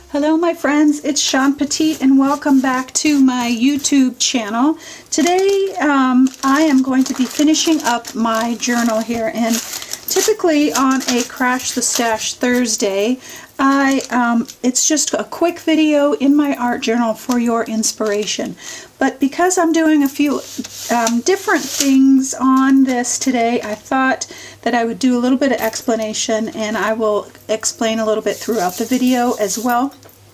Hello my friends, it's Shawn Petite and welcome back to my YouTube channel. Today I am going to be finishing up my journal here, and typically on a Crash the Stash Thursday it's just a quick video in my art journal for your inspiration. But because I'm doing a few different things on this today, I thought that I would do a little bit of explanation, and I will explain a little bit throughout the video as well.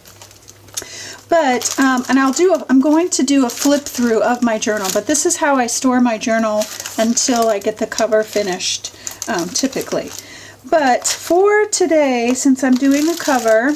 But I'm going to do a flip through of my journal, but this is how I store my journal until I get the cover finished, typically. But for today, since I'm doing a cover,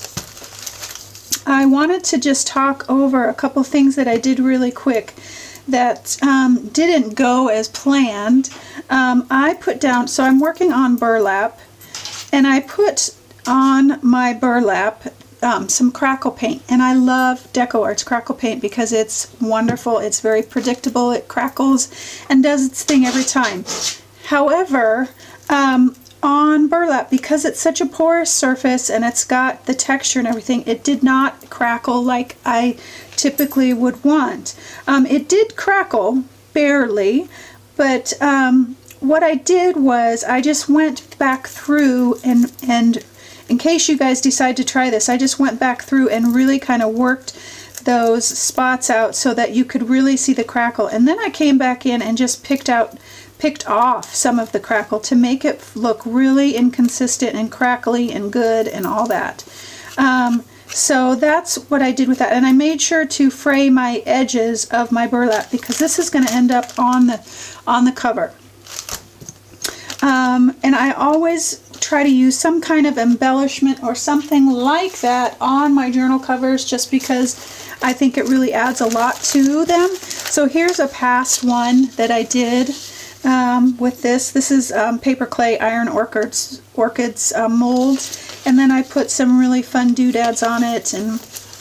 I wanted to just talk over a couple things that I did really quick that didn't go as planned. I put down, so I'm working on burlap, and I put on my burlap some crackle paint, and I love DecoArt's crackle paint because it's wonderful. It's very predictable. It crackles and does its thing every time. However, on burlap, because it's such a porous surface and it's got the texture and everything, it did not crackle like I typically would want. It did crackle barely, but what I did was I just went back through and in case you guys decide to try this, I just went back through and really kind of worked those spots out so that you could really see the crackle. And then I came back in and just picked off some of the crackle to make it look really inconsistent and crackly and good and all that. So that's what I did with that. And I made sure to fray my edges of my burlap because this is going to end up on the cover. And I always try to use some kind of embellishment or something like that on my journal covers just because I think it really adds a lot to them. So here's a past one that I did with this. This is paper clay iron orchids mold, and then I put some really fun doodads on it, and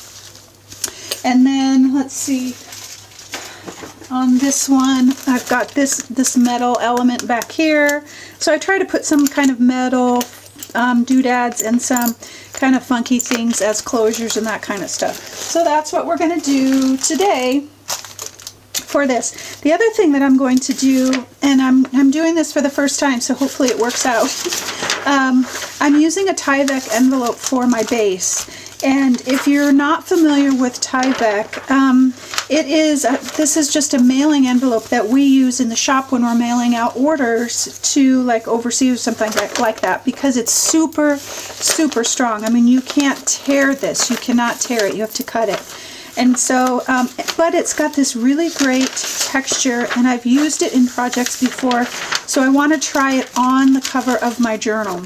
then let's see, on this one I've got this metal element back here, so I try to put some kind of metal doodads and some kind of funky things as closures and that kind of stuff. So that's what we're going to do today for this. The other thing that I'm going to do, and I'm doing this for the first time, so hopefully it works out, I'm using a Tyvek envelope for my base. And if you're not familiar with Tyvek, this is just a mailing envelope that we use in the shop when we're mailing out orders to like overseas or something like that, because it's super, super strong. I mean, you can't tear this. You cannot tear it. You have to cut it. And so, but it's got this really great texture, and I've used it in projects before, so I want to try it on the cover of my journal.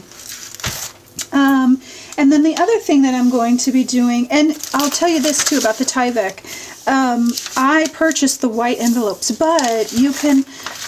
And then the other thing that I'm going to be doing, and I'll tell you this too about the Tyvek, I purchased the white envelopes, but you can,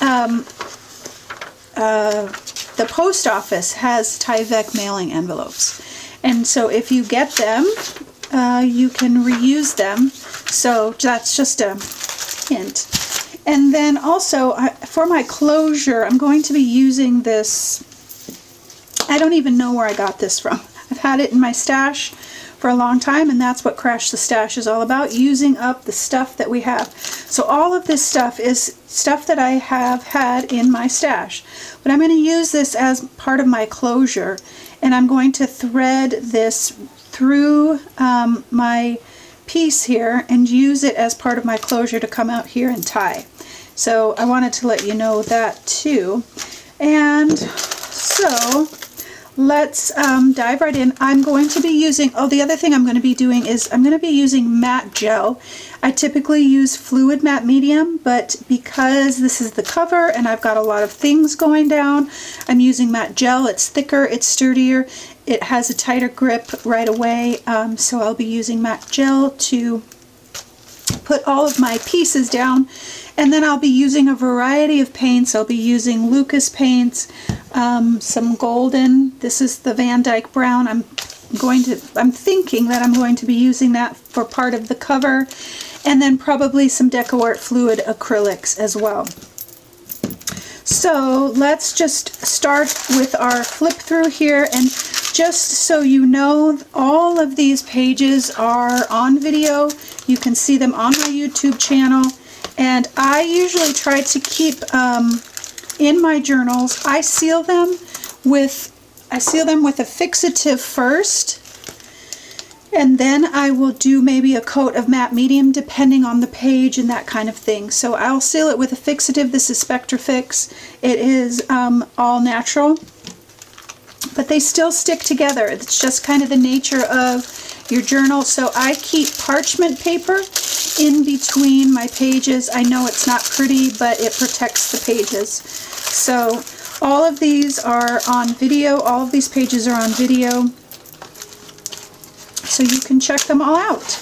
the post office has Tyvek mailing envelopes, and so if you get them, you can reuse them. So that's just a hint. And then also for my closure, I'm going to be using this. I don't even know where I got this from. I've had it in my stash for a long time, and that's what Crash the Stash is all about, using up the stuff that we have. So all of this stuff is stuff that I have had in my stash. But I'm going to use this as part of my closure, and I'm going to thread this through my piece here and use it as part of my closure to come out here and tie. So I wanted to let you know that too. And so let's dive right in. I'm going to be using, the other thing I'm going to be doing is I'm going to be using matte gel. I typically use fluid matte medium, but because this is the cover and I've got a lot of things going down, I'm using matte gel. It's thicker, it's sturdier, it has a tighter grip right away, so I'll be using matte gel to put all of my pieces down. And then I'll be using a variety of paints. I'll be using Lucas paints, some golden. This is the Van Dyke Brown. I'm thinking that I'm going to be using that for part of the cover, and then probably some DecoArt fluid acrylics as well. So let's just start with our flip through here, and just so you know, all of these pages are on video. You can see them on my YouTube channel, and I usually try to keep in my journals, I seal them with a fixative first, and then I will do maybe a coat of matte medium depending on the page and that kind of thing. So I'll seal it with a fixative. This is Spectrafix. It is all natural, but they still stick together. It's just kind of the nature of your journal. So I keep parchment paper in between my pages. I know it's not pretty, but it protects the pages. So all of these are on video. All of these pages are on video, so you can check them all out.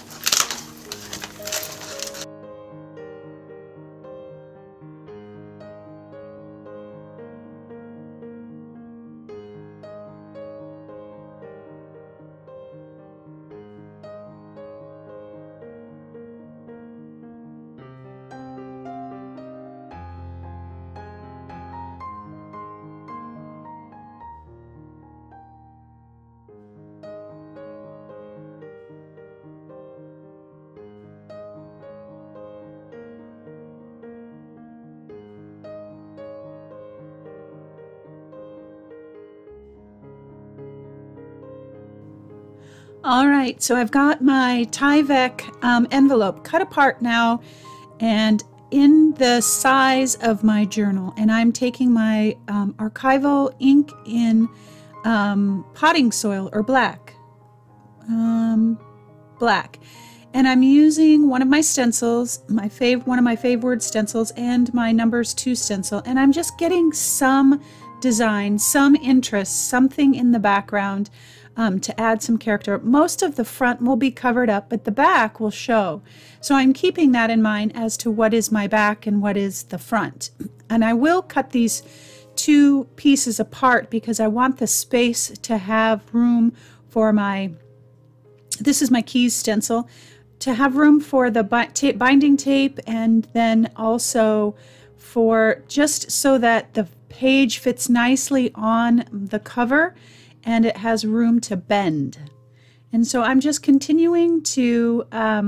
All right, so I've got my Tyvek envelope cut apart now and in the size of my journal, and I'm taking my archival ink in potting soil or black, and I'm using one of my stencils, one of my favorite stencils, and my numbers 2 stencil, and I'm just getting some design, some interest, something in the background to add some character. Most of the front will be covered up, but the back will show. So I'm keeping that in mind as to what is my back and what is the front. And I will cut these 2 pieces apart because I want the space to have room for my, this is my keys stencil, to have room for the binding tape, and then also for just so that the page fits nicely on the cover and it has room to bend. And so I'm just continuing to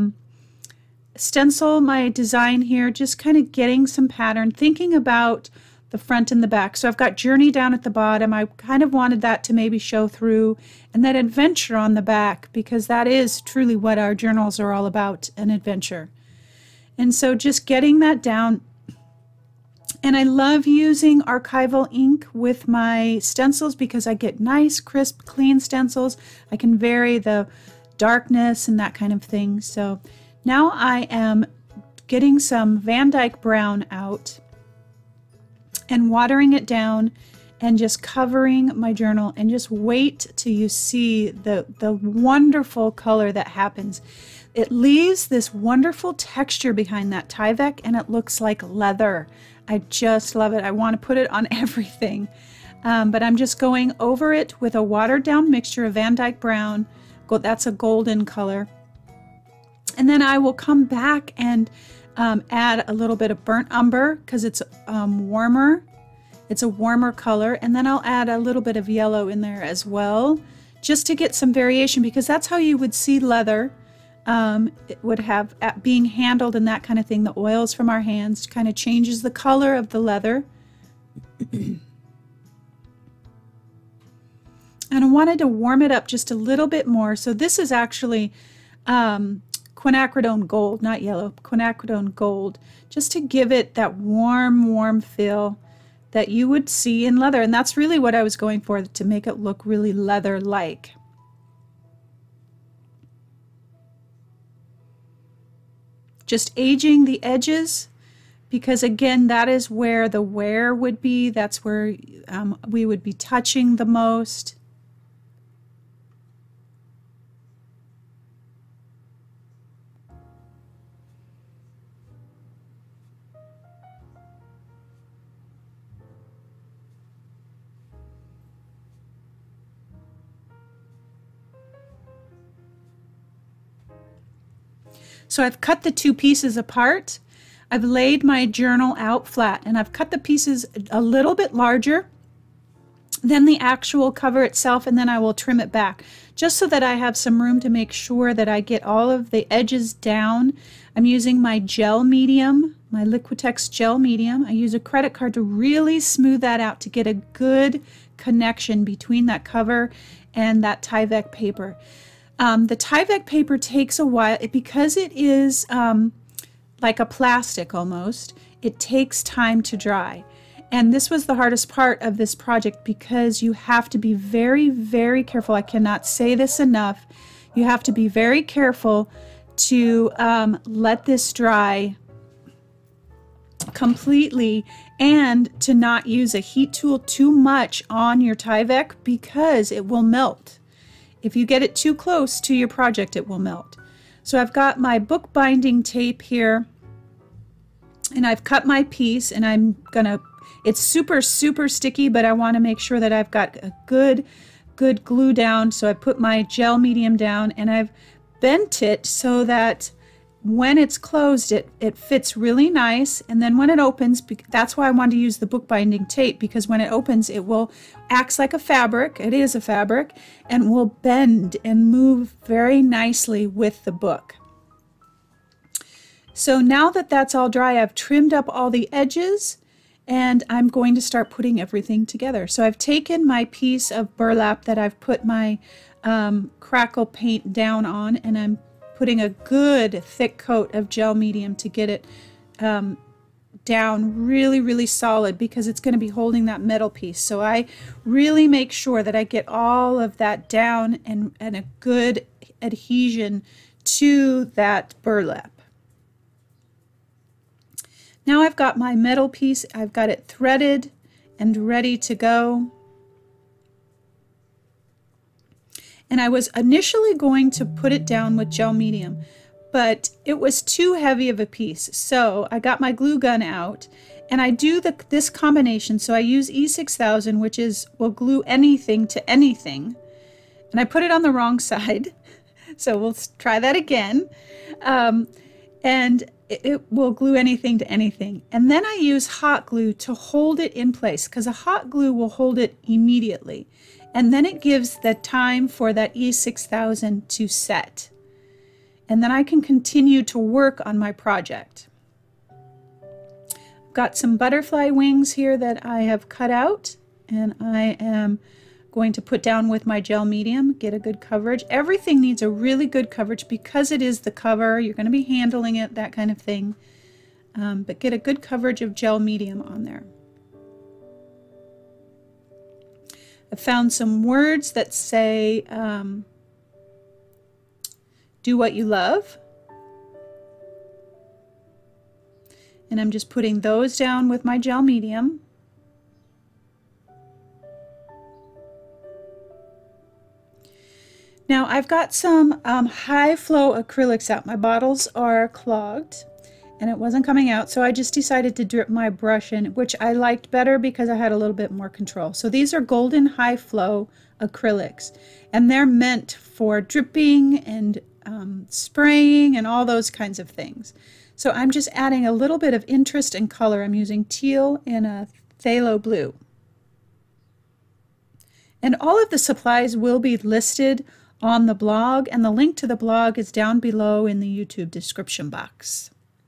stencil my design here, just kind of getting some pattern, thinking about the front and the back. So I've got Journey down at the bottom. I kind of wanted that to maybe show through, and that adventure on the back, because that is truly what our journals are all about, an adventure. And so just getting that down. And I love using archival ink with my stencils because I get nice, crisp, clean stencils. I can vary the darkness and that kind of thing. So now I am getting some Van Dyke Brown out and watering it down and just covering my journal, and just wait till you see the wonderful color that happens. It leaves this wonderful texture behind that Tyvek, and it looks like leather. I just love it. I want to put it on everything. But I'm just going over it with a watered down mixture of Van Dyke Brown. That's a golden color. And then I will come back and add a little bit of burnt umber because it's warmer. It's a warmer color. And then I'll add a little bit of yellow in there as well, just to get some variation, because that's how you would see leather. It would have being handled and that kind of thing. The oils from our hands kind of changes the color of the leather. And I wanted to warm it up just a little bit more. So this is actually quinacridone gold, not yellow, quinacridone gold, just to give it that warm feel that you would see in leather. And that's really what I was going for, to make it look really leather-like. Just aging the edges, because again, that is where the wear would be. That's where we would be touching the most. So I've cut the 2 pieces apart. I've laid my journal out flat, and I've cut the pieces a little bit larger than the actual cover itself, and then I will trim it back just so that I have some room to make sure that I get all of the edges down. I'm using my gel medium, my Liquitex gel medium. I use a credit card to really smooth that out to get a good connection between that cover and that Tyvek paper. The Tyvek paper takes a while because it is like a plastic almost. It takes time to dry. And this was the hardest part of this project because you have to be very, very careful. I cannot say this enough. You have to be very careful to let this dry completely and to not use a heat tool too much on your Tyvek because it will melt. If you get it too close to your project, it will melt. So I've got my bookbinding tape here, and I've cut my piece, and I'm gonna, it's super, super sticky, but I want to make sure that I've got a good glue down. So I put my gel medium down, and I've bent it so that when it's closed, it fits really nice. And then when it opens, that's why I wanted to use the bookbinding tape, because when it opens, it will acts like a fabric. It is a fabric, and will bend and move very nicely with the book. So now that that's all dry, I've trimmed up all the edges, and I'm going to start putting everything together. So I've taken my piece of burlap that I've put my crackle paint down on, and I'm putting a good thick coat of gel medium to get it down really, really solid, because it's going to be holding that metal piece. So I really make sure that I get all of that down and a good adhesion to that burlap. Now I've got my metal piece, I've got it threaded and ready to go. And I was initially going to put it down with gel medium, but it was too heavy of a piece. So I got my glue gun out, and I do this combination. So I use E6000, which will glue anything to anything. And I put it on the wrong side. So we'll try that again. And it will glue anything to anything. And then I use hot glue to hold it in place, because a hot glue will hold it immediately. And then it gives the time for that E6000 to set. And then I can continue to work on my project. I've got some butterfly wings here that I have cut out, and I am going to put down with my gel medium, get a good coverage. Everything needs a really good coverage because it is the cover. You're going to be handling it, that kind of thing. But get a good coverage of gel medium on there. I found some words that say, do what you love. And I'm just putting those down with my gel medium. Now I've got some high flow acrylics out. My bottles are clogged and it wasn't coming out, so I just decided to drip my brush in, which I liked better because I had a little bit more control. So these are golden high flow acrylics, and they're meant for dripping and spraying and all those kinds of things. So I'm just adding a little bit of interest and color. I'm using teal and a phthalo blue. And all of the supplies will be listed on the blog, and the link to the blog is down below in the YouTube description box.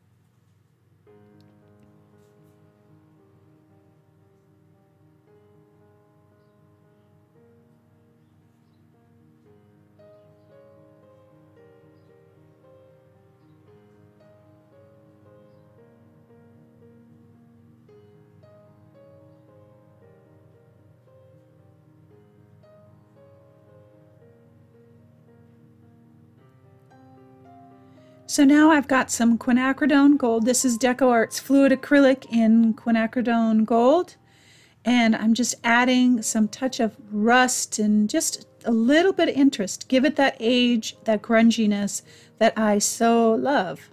So now I've got some quinacridone gold. This is DecoArt's fluid acrylic in quinacridone gold. And I'm just adding some touch of rust and just a little bit of interest. Give it that age, that grunginess that I so love.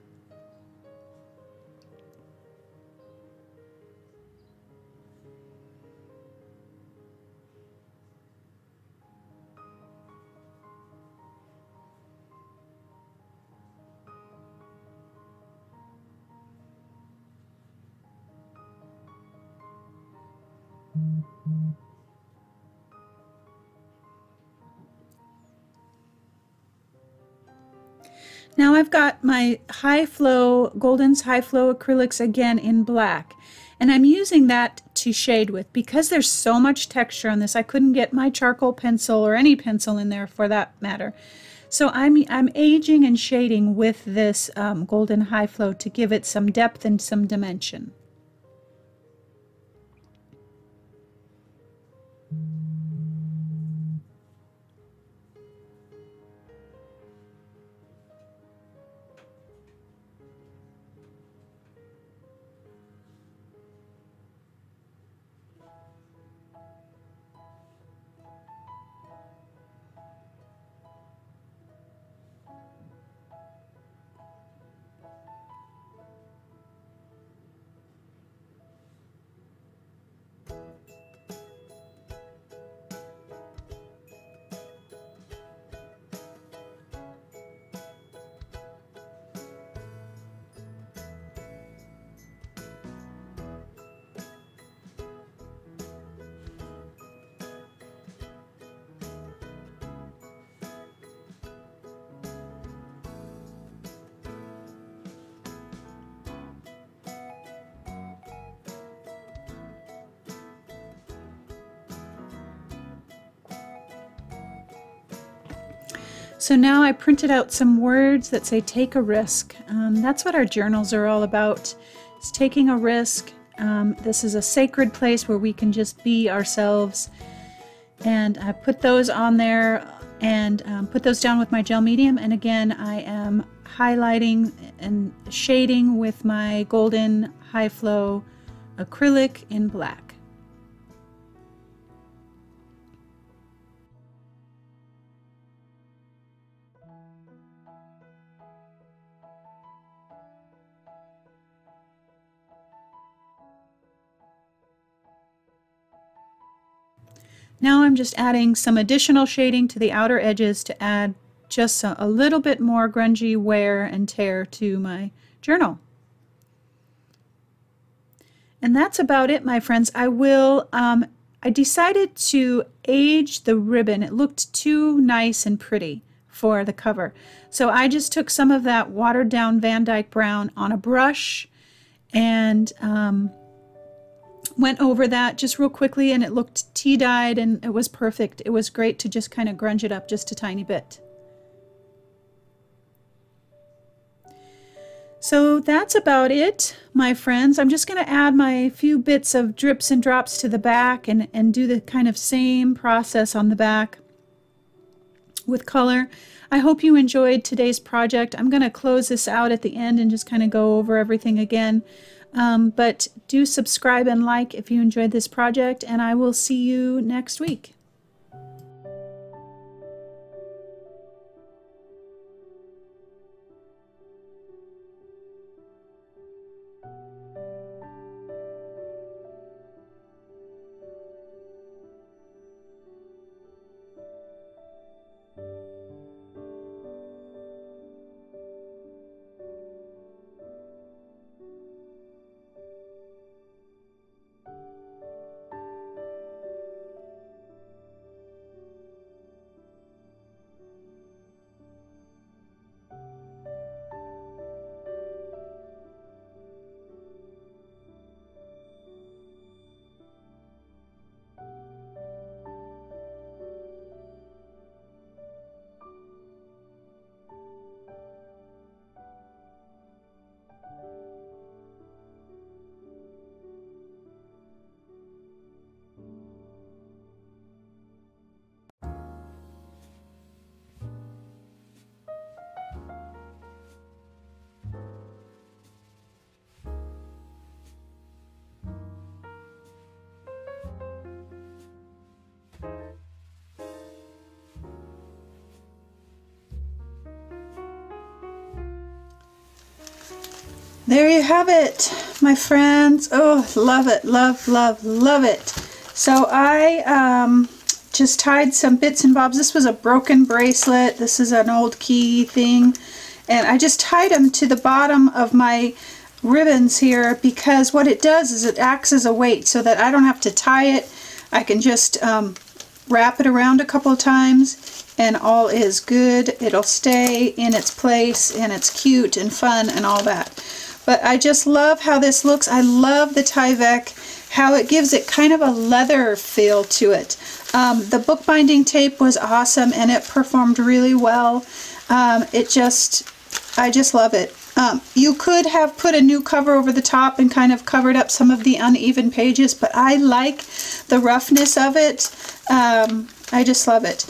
Now I've got my high flow, Golden's high flow acrylics again in black, and I'm using that to shade with. Because there's so much texture on this, I couldn't get my charcoal pencil or any pencil in there for that matter. So I'm aging and shading with this Golden high flow to give it some depth and some dimension. So now I printed out some words that say take a risk. That's what our journals are all about. It's taking a risk. This is a sacred place where we can just be ourselves. And I put those on there and put those down with my gel medium. And again, I am highlighting and shading with my Golden high flow acrylic in black. Now I'm just adding some additional shading to the outer edges to add just a little bit more grungy wear and tear to my journal. And that's about it, my friends. I decided to age the ribbon. It looked too nice and pretty for the cover. So I just took some of that watered down Van Dyke brown on a brush and went over that just real quickly, and it looked tea-dyed and it was perfect. It was great to just kind of grunge it up just a tiny bit. So that's about it, my friends. I'm just going to add my few bits of drips and drops to the back and do the kind of same process on the back with color. I hope you enjoyed today's project. I'm going to close this out at the end and just kind of go over everything again. But do subscribe and like if you enjoyed this project, and I will see you next week. There you have it, my friends. Oh, love it, love, love, love it. So I just tied some bits and bobs. This was a broken bracelet. This is an old key thing. And I just tied them to the bottom of my ribbons here because what it does is it acts as a weight so that I don't have to tie it I can just wrap it around a couple of times and all is good. It'll stay in its place and it's cute and fun and all that. But I just love how this looks. I love the Tyvek, how it gives it kind of a leather feel to it. The bookbinding tape was awesome and it performed really well. I just love it. You could have put a new cover over the top and kind of covered up some of the uneven pages, but I like the roughness of it. I just love it.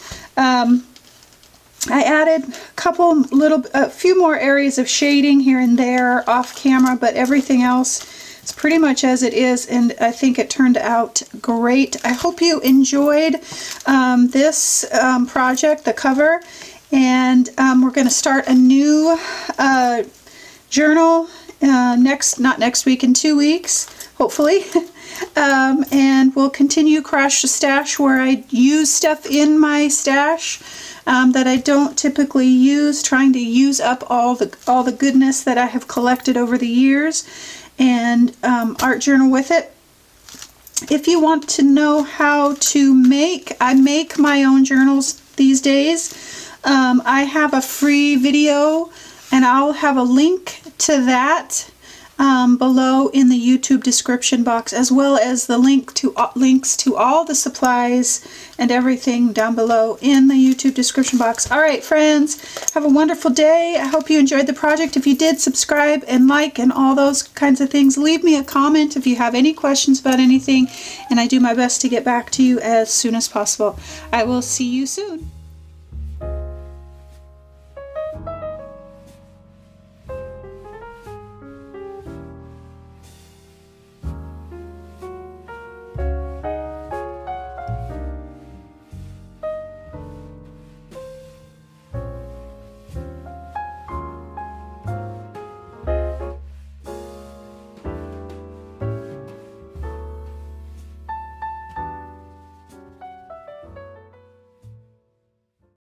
I added a few more areas of shading here and there off camera, but everything else is pretty much as it is, and I think it turned out great. I hope you enjoyed this project, the cover, and we're going to start a new journal not next week, in 2 weeks, hopefully. And we'll continue Crash the Stash, where I use stuff in my stash that I don't typically use, trying to use up all the goodness that I have collected over the years, and art journal with it. If you want to know how to I make my own journals these days. I have a free video, and I'll have a link to that below in the YouTube description box, as well as the links to all the supplies and everything down below in the YouTube description box. All right, friends, have a wonderful day. I hope you enjoyed the project. If you did, subscribe and like and all those kinds of things. Leave me a comment if you have any questions about anything, and I do my best to get back to you as soon as possible. I will see you soon.